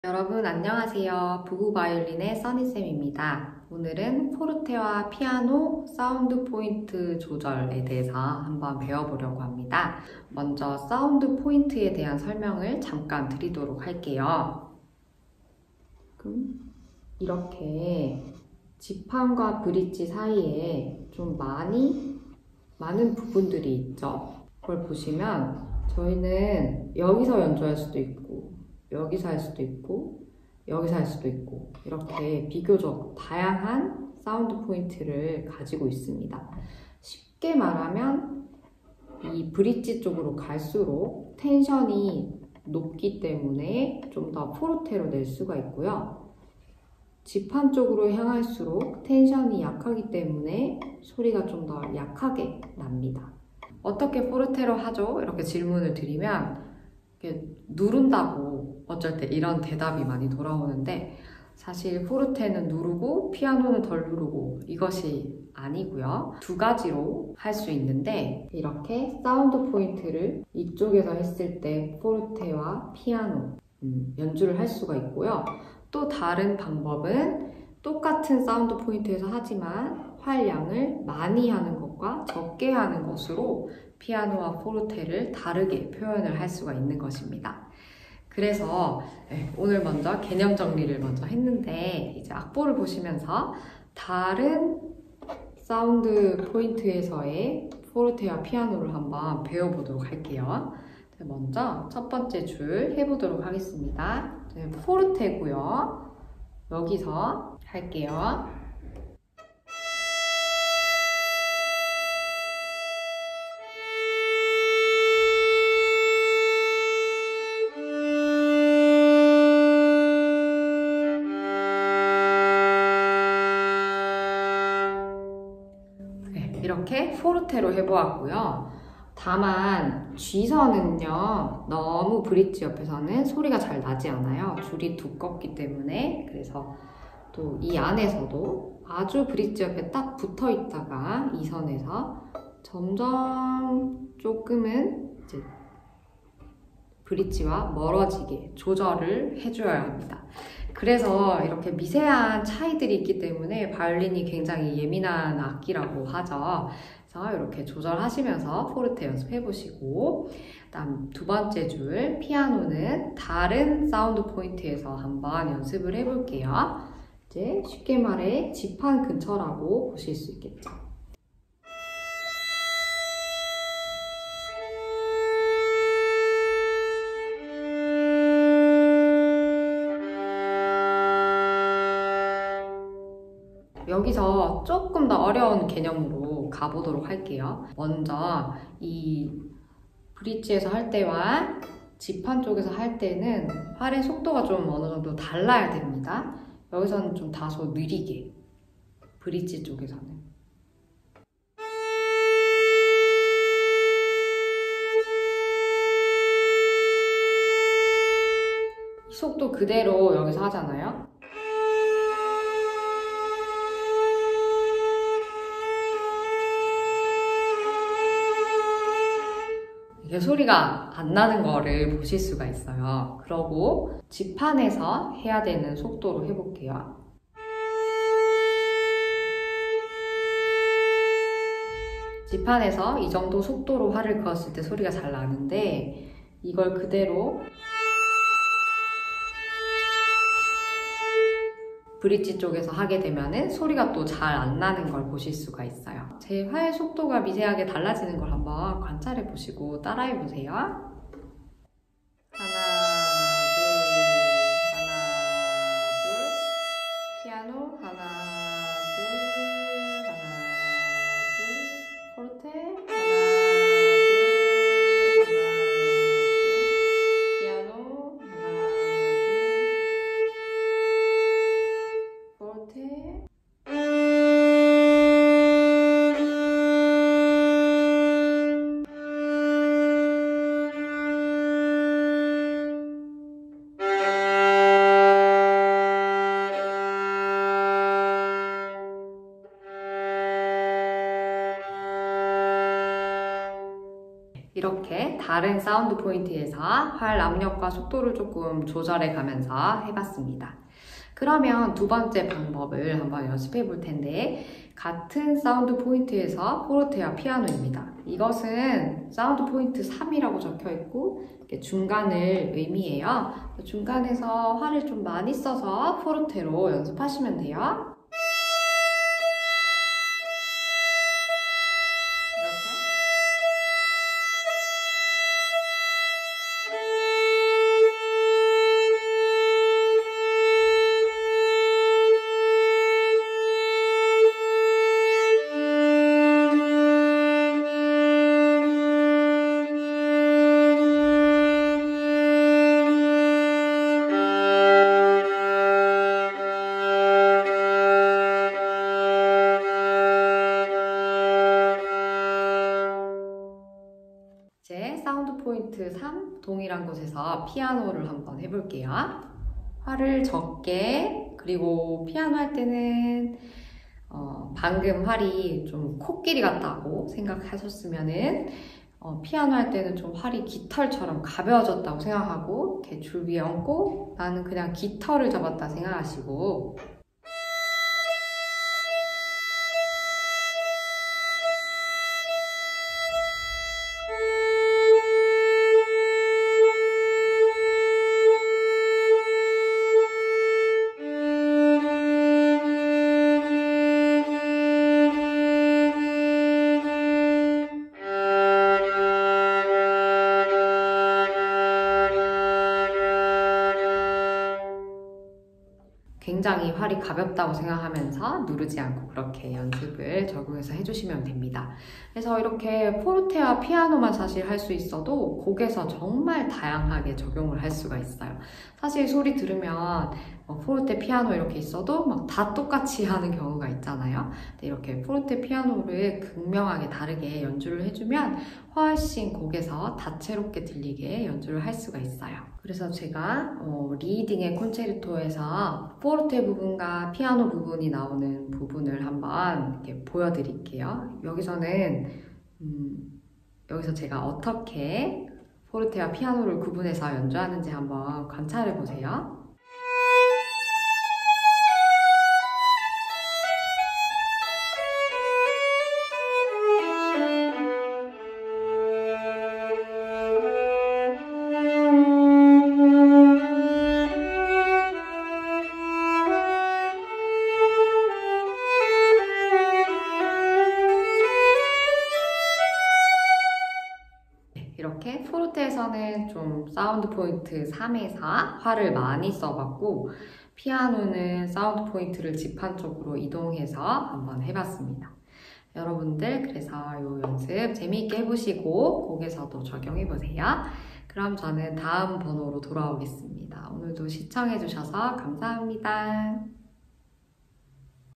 여러분 안녕하세요. 부부 바이올린의 써니쌤입니다. 오늘은 포르테와 피아노 사운드 포인트 조절에 대해서 한번 배워보려고 합니다. 먼저 사운드 포인트에 대한 설명을 잠깐 드리도록 할게요. 이렇게 지판과 브릿지 사이에 좀 많은 부분들이 있죠. 그걸 보시면 저희는 여기서 연주할 수도 있고 여기서 할 수도 있고 여기서 할 수도 있고 이렇게 비교적 다양한 사운드 포인트를 가지고 있습니다. 쉽게 말하면 이 브릿지 쪽으로 갈수록 텐션이 높기 때문에 좀 더 포르테로 낼 수가 있고요. 지판 쪽으로 향할수록 텐션이 약하기 때문에 소리가 좀 더 약하게 납니다. 어떻게 포르테로 하죠? 이렇게 질문을 드리면 누른다고 어쩔 때 이런 대답이 많이 돌아오는데 사실 포르테는 누르고 피아노는 덜 누르고 이것이 아니고요. 두 가지로 할 수 있는데 이렇게 사운드 포인트를 이쪽에서 했을 때 포르테와 피아노 연주를 할 수가 있고요. 또 다른 방법은 똑같은 사운드 포인트에서 하지만 활량을 많이 하는 것과 적게 하는 것으로 피아노와 포르테를 다르게 표현을 할 수가 있는 것입니다. 그래서 오늘 먼저 개념 정리를 먼저 했는데 이제 악보를 보시면서 다른 사운드 포인트에서의 포르테와 피아노를 한번 배워보도록 할게요. 먼저 첫 번째 줄 해보도록 하겠습니다. 포르테고요. 여기서 할게요. 이렇게 포르테로 해보았고요. 다만 G선은요 너무 브릿지 옆에서는 소리가 잘 나지 않아요. 줄이 두껍기 때문에. 그래서 또 이 안에서도 아주 브릿지 옆에 딱 붙어 있다가 이 선에서 점점 조금은 이제 브릿지와 멀어지게 조절을 해줘야 합니다. 그래서 이렇게 미세한 차이들이 있기 때문에 바이올린이 굉장히 예민한 악기라고 하죠. 그래서 이렇게 조절하시면서 포르테 연습해 보시고, 그다음 두 번째 줄 피아노는 다른 사운드 포인트에서 한번 연습을 해볼게요. 이제 쉽게 말해 지판 근처라고 보실 수 있겠죠. 여기서 조금 더 어려운 개념으로 가보도록 할게요. 먼저 이 브릿지에서 할 때와 지판 쪽에서 할 때는 활의 속도가 좀 어느 정도 달라야 됩니다. 여기서는 좀 다소 느리게, 브릿지 쪽에서는. 이 속도 그대로 여기서 하잖아요. 이게 소리가 안 나는 거를 보실 수가 있어요. 그러고 지판에서 해야 되는 속도로 해볼게요. 지판에서 이 정도 속도로 활을 그었을 때 소리가 잘 나는데 이걸 그대로 브릿지 쪽에서 하게 되면은 소리가 또 잘 안 나는 걸 보실 수가 있어요. 제 활 속도가 미세하게 달라지는 걸 한번 관찰해 보시고 따라해 보세요. 하나, 둘, 피아노, 하나, 둘, 포르테, 하나, 둘, 피아노, 하나, 둘, 포르테. 이렇게 다른 사운드 포인트에서 활 압력과 속도를 조금 조절해 가면서 해봤습니다. 그러면 두 번째 방법을 한번 연습해 볼 텐데, 같은 사운드 포인트에서 포르테와 피아노입니다. 이것은 사운드 포인트 3이라고 적혀 있고 이렇게 중간을 의미해요. 중간에서 활을 좀 많이 써서 포르테로 연습하시면 돼요. 이제 사운드 포인트 3 동일한 곳에서 피아노를 한번 해볼게요. 활을 적게, 그리고 피아노 할 때는 방금 활이 좀 코끼리 같다고 생각하셨으면은 피아노 할 때는 좀 활이 깃털처럼 가벼워졌다고 생각하고 이렇게 줄 위에 얹고 나는 그냥 깃털을 잡았다 생각하시고, 굉장히 활이 가볍다고 생각하면서 누르지 않고 그렇게 연습을 적응해서 해주시면 됩니다. 그래서 이렇게 포르테와 피아노만 사실 할 수 있어도 곡에서 정말 다양하게 적용을 할 수가 있어요. 사실 소리 들으면 포르테, 피아노 이렇게 있어도 막 다 똑같이 하는 경우가 있잖아요. 근데 이렇게 포르테, 피아노를 극명하게 다르게 연주를 해주면 훨씬 곡에서 다채롭게 들리게 연주를 할 수가 있어요. 그래서 제가 리딩의 콘체르토에서 포르테 부분과 피아노 부분이 나오는 부분을 한번 이렇게 보여드릴게요. 여기서 제가 어떻게 포르테와 피아노를 구분해서 연주하는지 한번 관찰해 보세요. 이렇게 포르테에서는 좀 사운드 포인트 3에서 활을 많이 써봤고, 피아노는 사운드 포인트를 지판 쪽으로 이동해서 한번 해봤습니다. 여러분들 그래서 이 연습 재미있게 해보시고 곡에서도 적용해보세요. 그럼 저는 다음 번호로 돌아오겠습니다. 오늘도 시청해주셔서 감사합니다.